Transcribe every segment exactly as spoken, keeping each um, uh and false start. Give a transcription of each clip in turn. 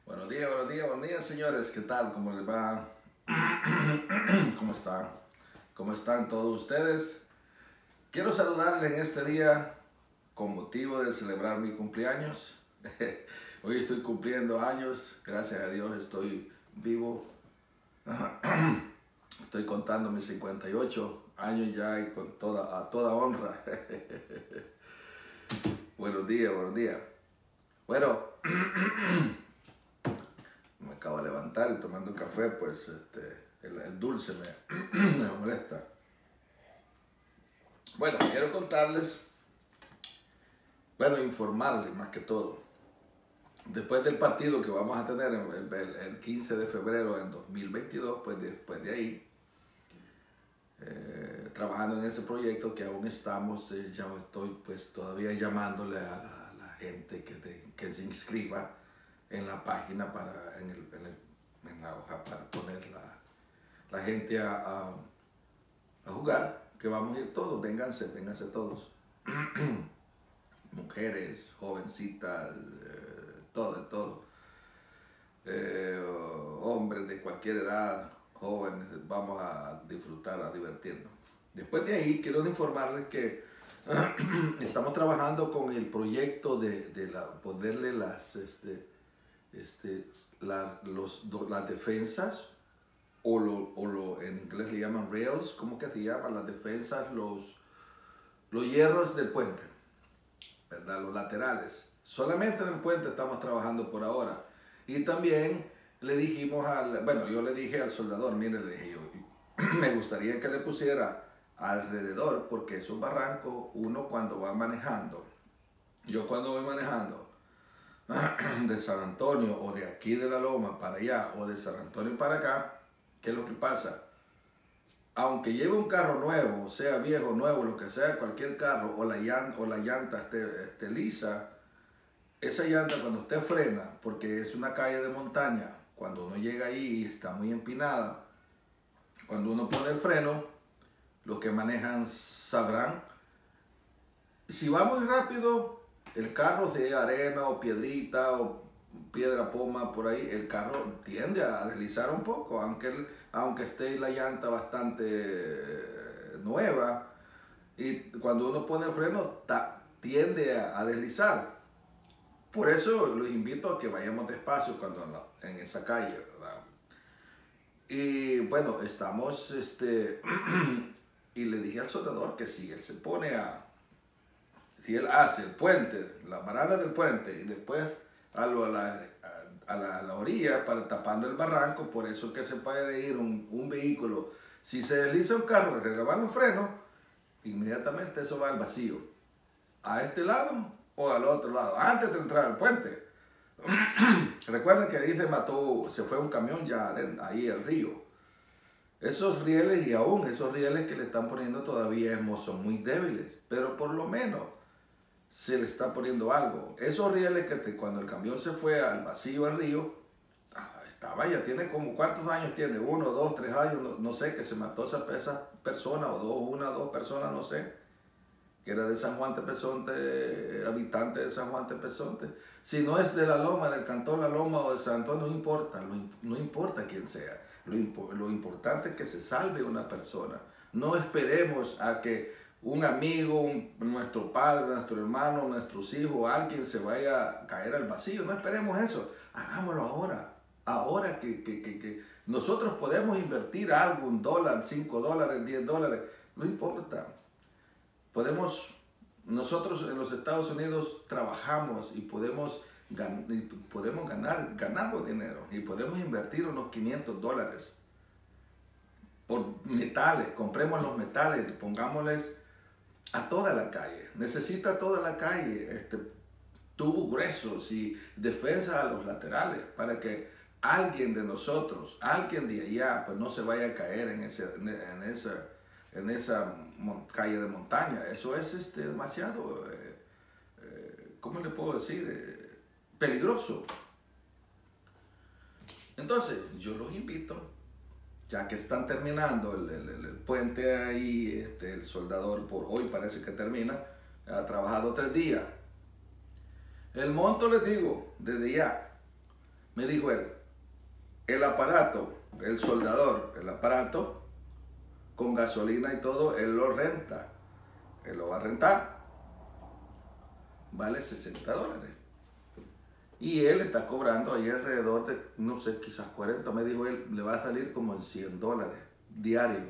Buenos días, buenos días, buenos días, señores. ¿Qué tal? ¿Cómo les va? ¿Cómo están? ¿Cómo están todos ustedes? Quiero saludarles en este día con motivo de celebrar mi cumpleaños. Hoy estoy cumpliendo años. Gracias a Dios estoy vivo. Estoy contando mis cincuenta y ocho años ya y con toda, a toda honra. Buenos días, buenos días. Bueno, me acabo de levantar y tomando un café, pues este, el, el dulce me, me molesta. Bueno, quiero contarles, bueno, informarles más que todo. Después del partido que vamos a tener el, el, el quince de febrero del dos mil veintidós, pues después de ahí, eh, trabajando en ese proyecto que aún estamos, eh, ya estoy pues todavía llamándole a la, a la gente que, te, que se inscriba en la página, para, en, el, en, el, en la hoja para poner la, la gente a, a, a jugar, que vamos a ir todos, vénganse, vénganse todos. Mujeres, jovencitas, eh, todo, de todo. Eh, hombres de cualquier edad, jóvenes, vamos a disfrutar, a divertirnos. Después de ahí, quiero informarles que estamos trabajando con el proyecto de, de la, ponerle las, este, este, la, los, las defensas, o, lo, o lo, en inglés le llaman rails, ¿cómo que se llaman? Las defensas, los, los hierros del puente, ¿verdad? Los laterales. Solamente en el puente estamos trabajando por ahora. Y también le dijimos al, bueno, yo le dije al soldador, mire, le dije yo, me gustaría que le pusiera alrededor, porque esos barrancos, uno cuando va manejando, yo cuando voy manejando de San Antonio o de aquí de La Loma para allá o de San Antonio para acá, ¿qué es lo que pasa? Aunque lleve un carro nuevo, sea viejo, nuevo, lo que sea, cualquier carro, o la llanta, o la llanta esté, esté lisa, esa llanta cuando usted frena, porque es una calle de montaña, cuando uno llega ahí y está muy empinada, cuando uno pone el freno, los que manejan sabrán, si va muy rápido, el carro de arena o piedrita o piedra poma por ahí, el carro tiende a deslizar un poco, aunque, aunque esté la llanta bastante nueva, y cuando uno pone el freno ta, tiende a, a deslizar. Por eso los invito a que vayamos despacio cuando en, en esa calle, ¿verdad? Y bueno, estamos, este, y le dije al soldador que si él se pone a, si él hace el puente, la parada del puente, y después a, lo, a, la, a, la, a la orilla para tapando el barranco, por eso que se puede ir un, un vehículo. Si se desliza un carro, que le van los frenos, inmediatamente eso va al vacío, a este lado o al otro lado, antes de entrar al puente. Recuerden que ahí se mató, se fue un camión ya ahí al río. Esos rieles, y aún esos rieles que le están poniendo todavía son muy débiles, pero por lo menos se le está poniendo algo. Esos rieles que te, cuando el camión se fue al vacío, al río, ah, estaba, ya tiene como, ¿cuántos años tiene? Uno, dos, tres años, no, no sé, que se mató esa, esa persona, o dos, una, dos personas, no sé, que era de San Juan Tepezonte, habitante de San Juan Tepezonte. Si no es de La Loma, del cantón La Loma o de San Antonio, no importa, no, no importa quién sea. Lo, impo lo importante es que se salve una persona. No esperemos a que un amigo, un, nuestro padre, nuestro hermano, nuestros hijos, alguien se vaya a caer al vacío. No esperemos eso. Hagámoslo ahora. Ahora que, que, que, que nosotros podemos invertir algo, un dólar, cinco dólares, diez dólares, no importa. Podemos, nosotros en los Estados Unidos trabajamos y podemos, gan, y podemos ganar, ganamos dinero y podemos invertir unos quinientos dólares por metales. Compremos los metales, pongámosles a toda la calle. Necesita toda la calle este, tubos gruesos y defensa a los laterales para que alguien de nosotros, alguien de allá, pues no se vaya a caer en, ese, en esa, en esa calle de montaña. Eso es este, demasiado, eh, eh, ¿cómo le puedo decir? Eh, peligroso. Entonces, yo los invito, ya que están terminando el, el, el puente ahí, este, el soldador por hoy parece que termina, ha trabajado tres días. El monto, les digo, desde ya, Me dijo él, el aparato, el soldador, el aparato, con gasolina y todo, él lo renta. Él lo va a rentar. Vale sesenta dólares. Y él está cobrando ahí alrededor de, no sé, quizás cuarenta. Me dijo él, le va a salir como en cien dólares diario.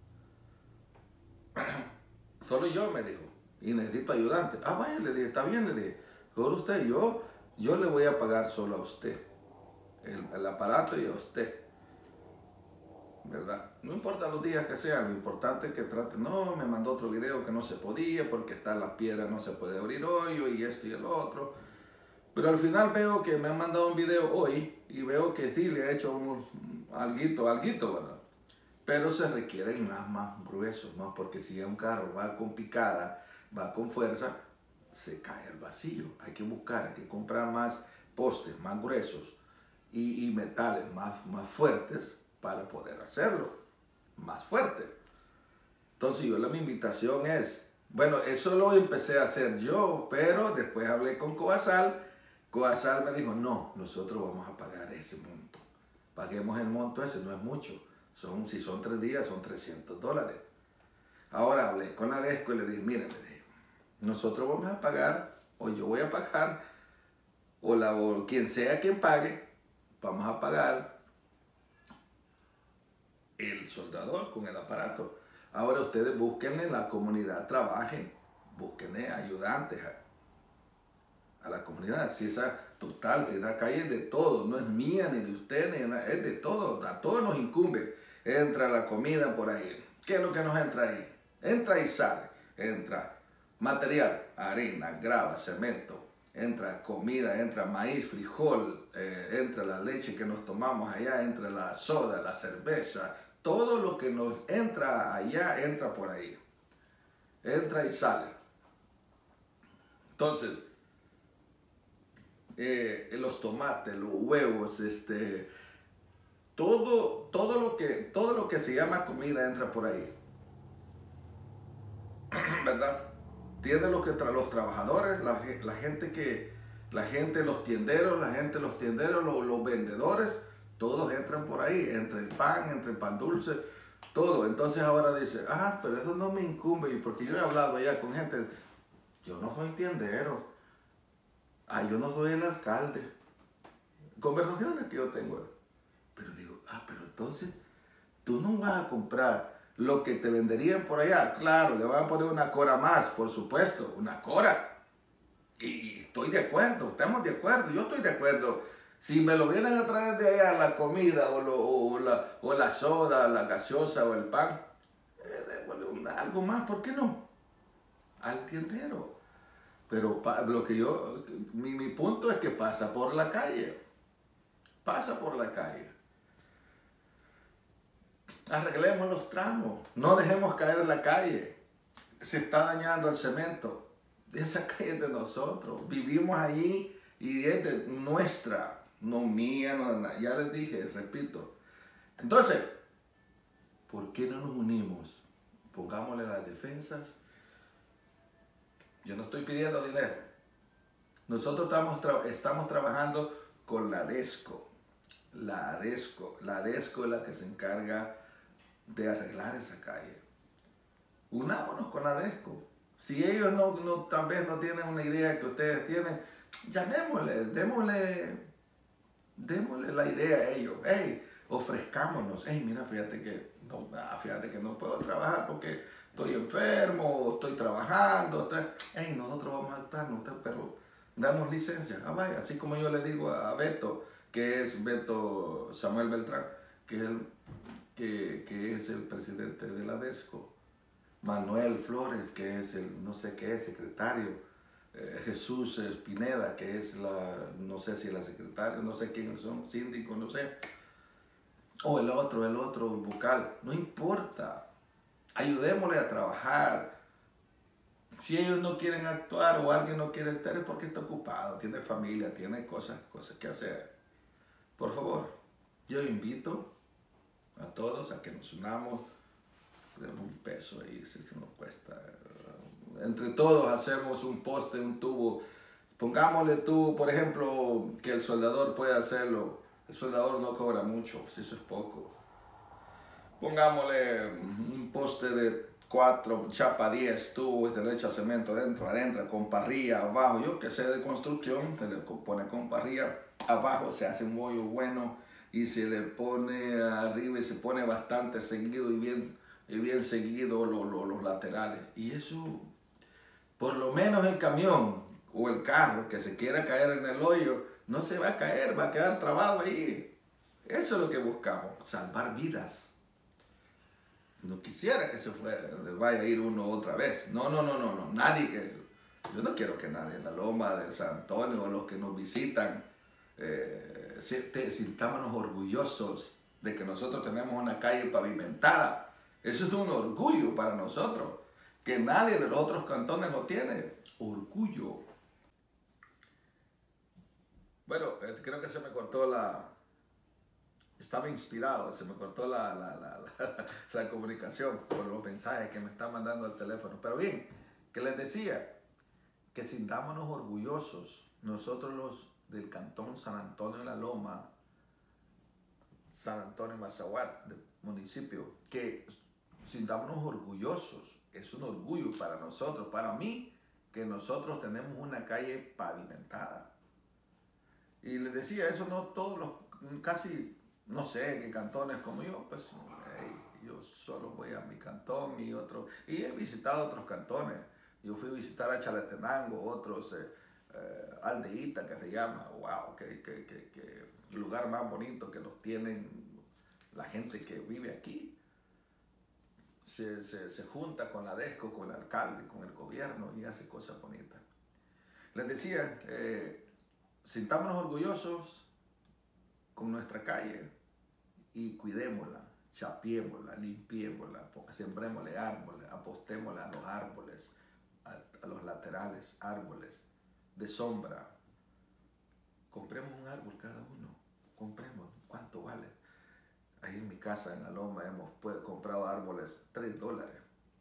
Solo yo, me dijo. Y necesito ayudante. Ah, vaya, le dije, está bien, le dije. Solo usted, yo, yo le voy a pagar solo a usted. El, el aparato y a usted. ¿Verdad? No importa los días que sean, lo importante es que trate. No, me mandó otro video que no se podía porque están las piedras, no se puede abrir hoyo y esto y el otro. Pero al final veo que me han mandado un video hoy y veo que sí le ha hecho un alguito, alguito, ¿verdad? Pero se requieren más, más gruesos, ¿no? Porque si un carro va con picada, va con fuerza, se cae al vacío. Hay que buscar, hay que comprar más postes, más gruesos y, y metales más, más fuertes para poder hacerlo, más fuerte. Entonces yo, la, mi invitación es, bueno, eso lo empecé a hacer yo, pero después hablé con Coasal. Coasal me dijo, no, nosotros vamos a pagar ese monto. Paguemos el monto ese, no es mucho. Son, si son tres días, son trescientos dólares. Ahora hablé con la Desco y le dije, miren, le dije, nosotros vamos a pagar, o yo voy a pagar, o, la, o quien sea quien pague, vamos a pagar el soldador con el aparato. Ahora ustedes búsquenle la comunidad, trabajen, búsquenle ayudantes a, a la comunidad. Si esa total, esa calle es de todo, no es mía ni de usted, ni de nada, es de todo, a todos nos incumbe. Entra la comida por ahí. ¿Qué es lo que nos entra ahí? Entra y sale. Entra material, harina, grava, cemento. Entra comida, entra maíz, frijol, eh, entra la leche que nos tomamos allá, entra la soda, la cerveza. Todo lo que nos entra allá, entra por ahí. Entra y sale. Entonces, eh, los tomates, los huevos, este, todo, todo, lo que, todo lo que se llama comida entra por ahí. ¿Verdad? Tiene lo que tra los trabajadores, la, la gente que, la gente, los tienderos, la gente, los tienderos, los, los vendedores, todos entran por ahí, entre el pan, entre el pan dulce, todo. Entonces ahora dice, ah, pero eso no me incumbe, porque yo he hablado allá con gente, yo no soy tiendero, ah, yo no soy el alcalde. Conversaciones que yo tengo. Pero digo, ah, pero entonces, tú no vas a comprar lo que te venderían por allá. Claro, le van a poner una cora más, por supuesto, una cora. Y estoy de acuerdo, estamos de acuerdo, yo estoy de acuerdo. Si me lo vienen a traer de allá, la comida o, lo, o, la, o la soda, la gaseosa o el pan, eh, démosle un, algo más, ¿por qué no? Al tiendero. Pero pa, lo que yo, mi, mi punto es que pasa por la calle. Pasa por la calle. Arreglemos los tramos, no dejemos caer la calle. Se está dañando el cemento. Esa calle es de nosotros. Vivimos allí y es de nuestra. No mía, no nada. Ya les dije, repito. Entonces, ¿por qué no nos unimos? Pongámosle las defensas. Yo no estoy pidiendo dinero. Nosotros estamos, tra estamos trabajando con la Desco. La Desco. La Desco es la que se encarga de arreglar esa calle. Unámonos con la Desco. Si ellos no, no, tal vez no tienen una idea que ustedes tienen, llamémosle, démosle, démosle la idea a ellos. Hey, ofrezcámonos. Hey, mira, fíjate que no, fíjate que no puedo trabajar porque estoy enfermo, estoy trabajando. Estoy... Hey, nosotros vamos a estar, pero damos licencia. Ah, vaya, así como yo le digo a Beto, que es Beto Samuel Beltrán, que es el, que, que es el presidente de la Desco. Manuel Flores, que es el, no sé qué es, secretario. Eh, Jesús Espineda, que es la, no sé si la secretaria, no sé quiénes son, síndico, no sé. O el otro, el otro, el vocal. No importa. Ayudémosle a trabajar. Si ellos no quieren actuar o alguien no quiere actuar es porque está ocupado, tiene familia, tiene cosas, cosas que hacer. Por favor, yo invito a todos a que nos unamos. Un peso ahí, si se nos cuesta. Entre todos hacemos un poste, un tubo. pongámosle tú, por ejemplo, que el soldador puede hacerlo. El soldador no cobra mucho, si eso es poco. Pongámosle un poste de cuatro, chapa diez tubos, le echa cemento dentro, adentro, con parrilla, abajo. Yo que sé de construcción, se le pone con parrilla, abajo se hace un hoyo bueno y se le pone arriba y se pone bastante seguido y bien, y bien seguido los, los, los laterales. Y eso, por lo menos el camión o el carro que se quiera caer en el hoyo, no se va a caer, va a quedar trabado ahí. Eso es lo que buscamos, salvar vidas. No quisiera que se fuera, vaya a ir uno otra vez. No, no, no, no, no. Nadie que... Yo no quiero que nadie en la loma del San Antonio o los que nos visitan eh, sintámonos orgullosos de que nosotros tenemos una calle pavimentada. Eso es un orgullo para nosotros, que nadie de los otros cantones lo tiene. Orgullo. Bueno, eh, creo que se me cortó la... Estaba inspirado, se me cortó la, la, la, la, la comunicación por los mensajes que me están mandando al teléfono. Pero bien, que les decía, que sintámonos orgullosos, nosotros los del cantón San Antonio de la Loma, San Antonio Mazahuat, del municipio, que sintámonos orgullosos. Es un orgullo para nosotros, para mí, que nosotros tenemos una calle pavimentada. Y les decía, eso no todos los, casi... No sé, qué cantones como yo, pues hey, yo solo voy a mi cantón y otro, y he visitado otros cantones. Yo fui a visitar a Chalatenango, otros, eh, eh, Aldeíta que se llama, wow, qué, qué, qué, qué lugar más bonito que los tienen la gente que vive aquí. Se, se, se junta con la DESCO, con el alcalde, con el gobierno y hace cosas bonitas. Les decía, eh, sintámonos orgullosos con nuestra calle y cuidémosla, chapiémosla, limpiémosla, sembrémosle árboles, apostémosle a los árboles, a, a los laterales, árboles de sombra. Compremos un árbol cada uno, compremos, ¿cuánto vale? Ahí en mi casa, en la Loma, hemos pues, comprado árboles tres dólares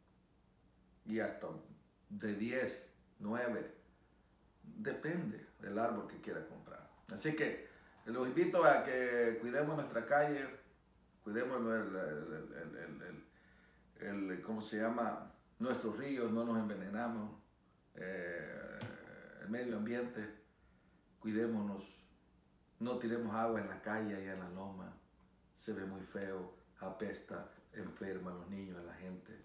y hasta de diez, nueve, depende del árbol que quiera comprar. Así que los invito a que cuidemos nuestra calle, cuidemos el, el, el, el, el, el ¿cómo se llama? Nuestros ríos, no nos envenenamos, eh, el medio ambiente, cuidémonos, no tiremos agua en la calle, allá en la loma, se ve muy feo, apesta, enferma a los niños, a la gente.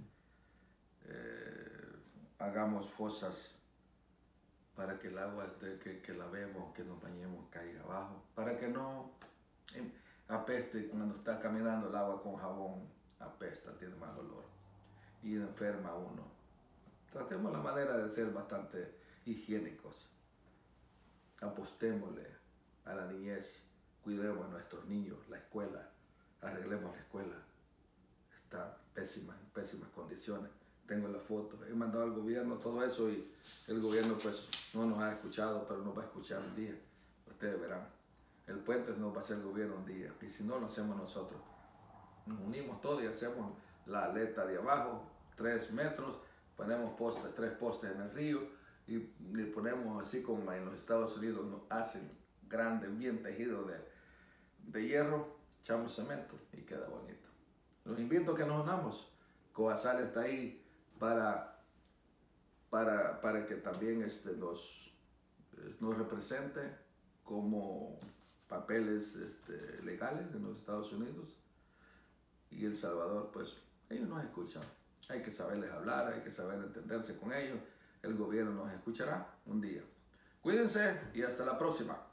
Eh, hagamos fosas para que el agua de que, que lavemos, que nos bañemos, caiga abajo, para que no apeste cuando está caminando el agua con jabón, apesta, tiene mal olor y enferma a uno. Tratemos la manera de ser bastante higiénicos, apostémosle a la niñez, cuidemos a nuestros niños, la escuela, arreglemos la escuela, está pésima, en pésimas condiciones. Tengo la foto, he mandado al gobierno todo eso y el gobierno pues no nos ha escuchado, pero nos va a escuchar un día. Ustedes verán, el puente nos va a hacer el gobierno un día y si no lo hacemos nosotros. Nos unimos todos y hacemos la aleta de abajo, tres metros, ponemos postes, tres postes en el río y le ponemos así como en los Estados Unidos nos hacen grande, bien tejido de, de hierro, echamos cemento y queda bonito. Los invito a que nos unamos. Coasal está ahí para, para, para que también este, nos, nos represente como papeles este, legales en los Estados Unidos y El Salvador, pues ellos nos escuchan. Hay que saberles hablar, hay que saber entenderse con ellos. El gobierno nos escuchará un día. Cuídense y hasta la próxima.